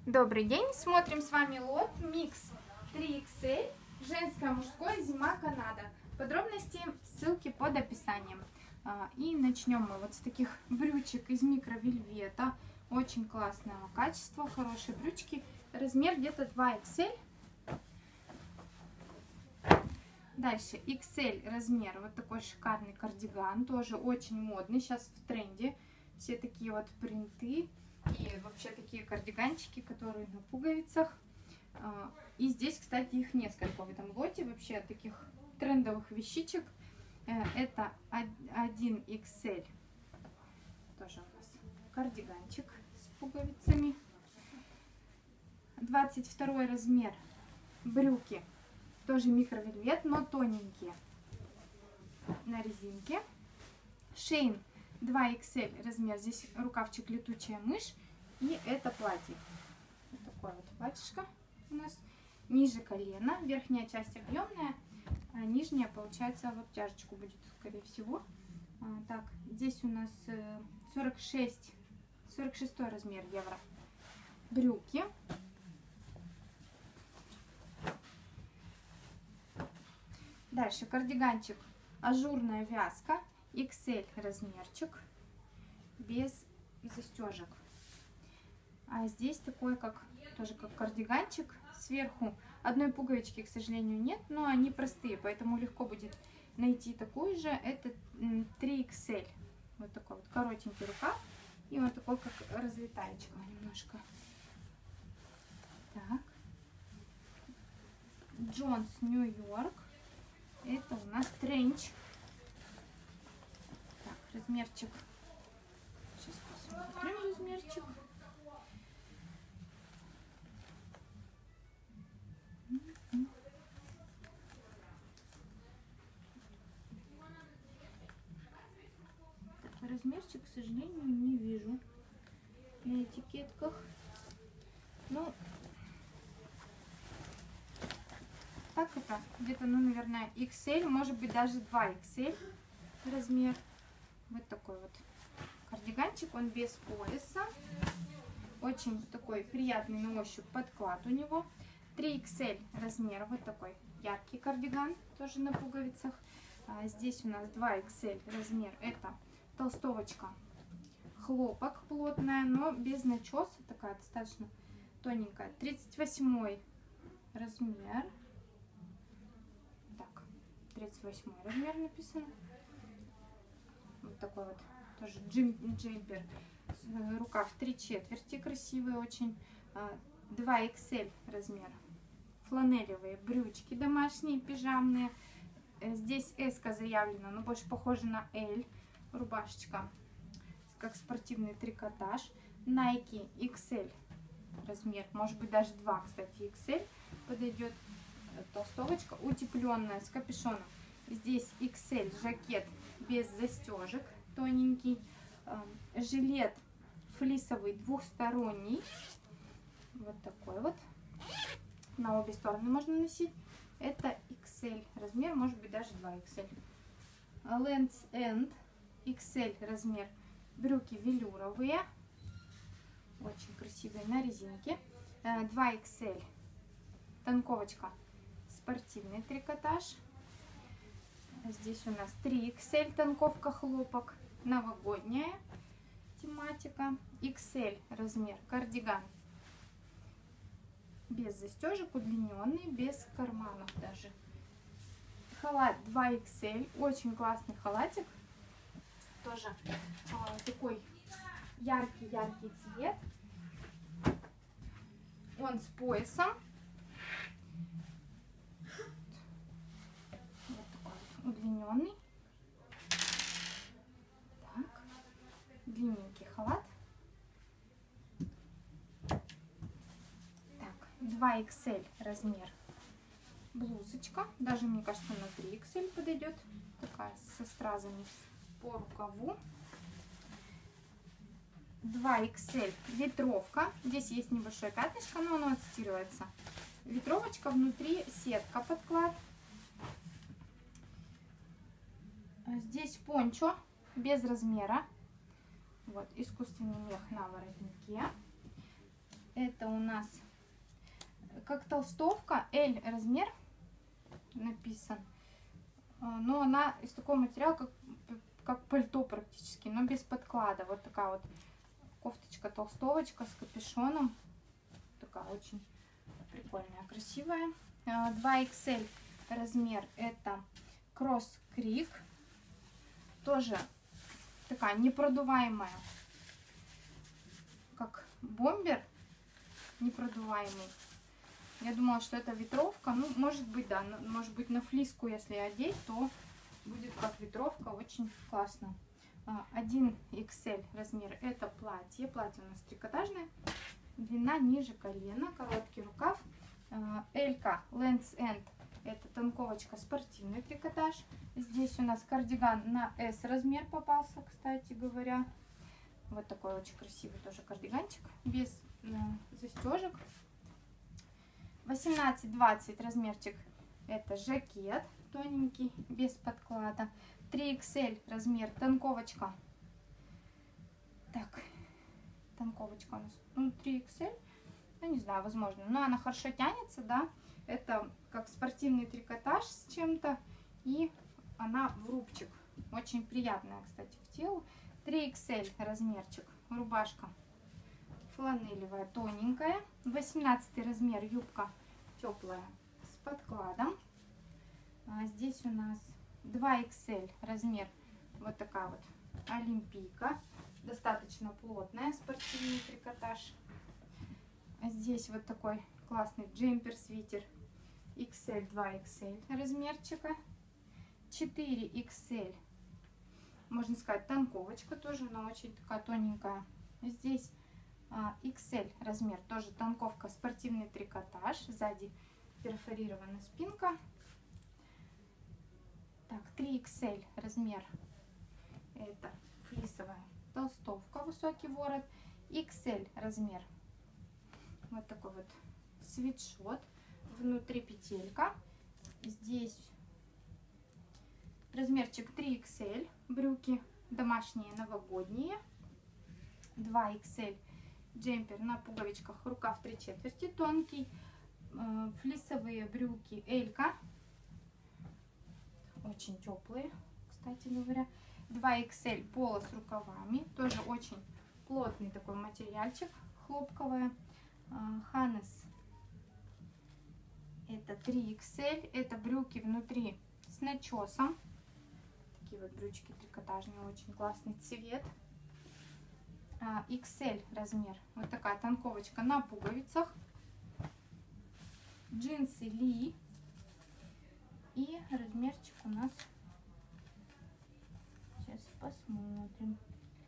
Добрый день! Смотрим с вами лот Mix 3XL, женское, мужское, зима, Канада. Подробности, ссылки под описанием. И начнем мы вот с таких брючек из микровельвета. Очень классного качества, хорошие брючки. Размер где-то 2XL. Дальше XL размер, вот такой шикарный кардиган, тоже очень модный, сейчас в тренде. Все такие вот принты и вообще такие кардиганчики, которые на пуговицах. И здесь, кстати, их несколько в этом лоте, вообще таких трендовых вещичек. Это 1XL, тоже у нас кардиганчик с пуговицами. 22 размер брюки. Тоже микровельвет, но тоненькие, на резинке. Шейн 2XL размер, здесь рукавчик летучая мышь. И это платье. Вот такое вот платьишко у нас. Ниже колена, верхняя часть объемная, а нижняя, получается, в обтяжечку будет, скорее всего. Так, здесь у нас 46 размер евро. Брюки. Дальше кардиганчик, ажурная вязка, XL размерчик, без застежек. А здесь такой, тоже как кардиганчик, сверху одной пуговички, к сожалению, нет, но они простые, поэтому легко будет найти такую же. Это 3XL, вот такой вот коротенький рукав и вот такой, как разлетаечка немножко. Так, Джонс, Нью-Йорк. Это у нас тренч. Так, размерчик. Сейчас посмотрим размерчик. Так, размерчик, к сожалению, не вижу на этикетках. Ну, так это где-то, ну, наверное, XL, может быть, даже 2XL размер. Вот такой вот кардиганчик, он без пояса. Очень такой приятный на ощупь подклад у него. 3XL размер, вот такой яркий кардиган, тоже на пуговицах. Здесь у нас 2XL размер, это толстовочка, хлопок плотная, но без начеса, такая достаточно тоненькая. 38 размер. 38 размер написано. Вот такой вот тоже джемпер. Рукав 3/4, красивый очень. 2XL размер. Фланелевые брючки домашние, пижамные. Здесь S заявлено, но больше похоже на L. Рубашечка, как спортивный трикотаж. Nike XL размер. Может быть, даже 2, кстати, XL подойдет. Толстовочка утепленная с капюшоном. Здесь XL жакет без застежек, тоненький. Жилет флисовый двухсторонний. Вот такой вот. На обе стороны можно носить. Это XL размер, может быть, даже 2XL. Lands End XL размер. Брюки велюровые. Очень красивые, на резинке. 2XL. Танковочка. Спортивный трикотаж. Здесь у нас 3XL танковка, хлопок, новогодняя тематика. XL размер кардиган без застежек, удлиненный, без карманов даже. Халат 2XL, очень классный халатик, тоже такой яркий цвет. Он с поясом. Удлиненный. Так, длинненький халат. Так, 2XL размер блузочка. Даже, мне кажется, на 3XL подойдет. Такая со стразами по рукаву. 2XL ветровка. Здесь есть небольшое пятнышко, но оно отстирывается. Ветровочка, внутри сетка подклад. Здесь пончо без размера. Вот, искусственный мех на воротнике. Это у нас нас как толстовка, L размер написан. Но она из такого материала, как пальто практически, но без подклада. Вот такая вот кофточка, толстовочка с капюшоном. Такая очень прикольная, красивая. 2XL размер, это Cross Creek. Тоже такая непродуваемая, как бомбер непродуваемый. Я думала, что это ветровка. Ну, может быть, да. Может быть, на флиску, если одеть, то будет как ветровка. Очень классно. 1XL размер. Это платье. Платье у нас трикотажное. Длина ниже колена. Короткий рукав. L-ка Lands End. Это танковочка, спортивный трикотаж. Здесь у нас кардиган на S размер попался, кстати говоря. Вот такой очень красивый тоже кардиганчик. Без застежек. 18-20 размерчик, это жакет тоненький, без подклада. 3XL размер, танковочка. Так, танковочка у нас, ну, 3XL, ну, не знаю, возможно, но она хорошо тянется, да. Это как спортивный трикотаж с чем-то, и она в рубчик. Очень приятная, кстати, к телу. 3XL размерчик, рубашка. Фланелевая, тоненькая. 18 размер, юбка теплая с подкладом. Здесь у нас 2XL размер, вот такая вот олимпийка. Достаточно плотная, спортивный трикотаж. Здесь вот такой классный джемпер-свитер XL, 2XL размерчика. 4XL, можно сказать, танковочка тоже, она очень такая тоненькая. Здесь XL размер, тоже танковка, спортивный трикотаж, сзади перфорирована спинка. Так, 3XL размер, это флисовая толстовка, высокий ворот. XL размер, вот такой вот свитшот, внутри петелька. Здесь размерчик 3XL, брюки домашние, новогодние. 2XL джемпер на пуговичках, рукав 3/4 тонкий, флисовые брюки Элька, очень теплые, кстати говоря. 2XL поло с рукавами, тоже очень плотный такой материальчик, хлопковая. Ханес, это 3XL, это брюки внутри с начесом, такие вот брючки трикотажные, очень классный цвет. XL размер, вот такая танковочка на пуговицах. Джинсы Ли. И размерчик у нас, сейчас посмотрим.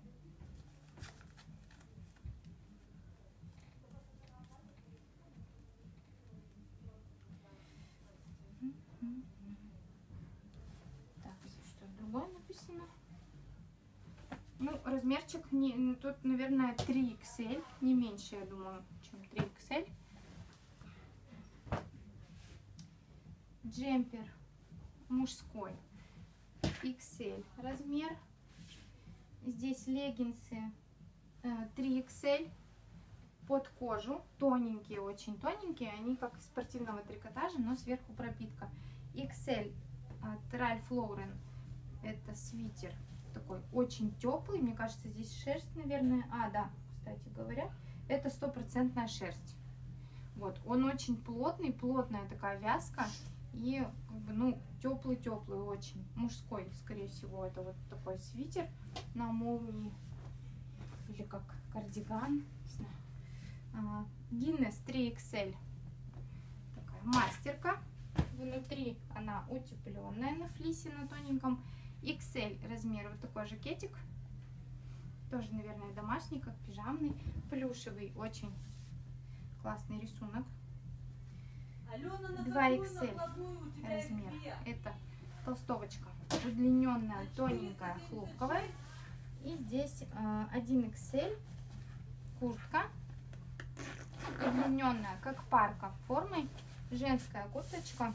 Так, здесь что-то другое написано. Ну, размерчик тут, наверное, 3XL, не меньше, я думаю, чем 3XL. Джемпер мужской, XL размер. Здесь леггинсы 3XL под кожу, тоненькие, очень тоненькие, они как из спортивного трикотажа, но сверху пропитка. XL от Ralph Lauren, это свитер. Такой очень теплый, мне кажется, здесь шерсть, наверное. Да, кстати говоря, это 100% шерсть. Вот, он очень плотный, плотная такая вязка. И, как бы, ну, теплый-теплый очень. Мужской, скорее всего, это вот такой свитер на молнии. Или как кардиган, не знаю. Guinness 3XL. Такая мастерка. Внутри она утепленная на флисе, на тоненьком. XL размер, вот такой жакетик, тоже, наверное, домашний, как пижамный, плюшевый, очень классный рисунок. 2XL размер, это толстовочка, удлиненная, тоненькая, хлопковая. И здесь 1XL куртка, удлиненная, как парка формой, женская курточка.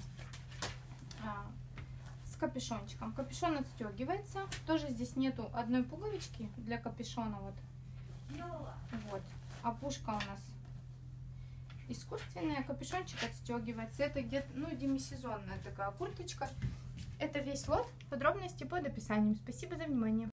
С капюшончиком. Капюшон отстегивается. Тоже здесь нету одной пуговички для капюшона. Вот. Опушка у нас искусственная, капюшончик отстегивается. Это где-то, ну, демисезонная такая курточка. Это весь лот. Подробности под описанием. Спасибо за внимание.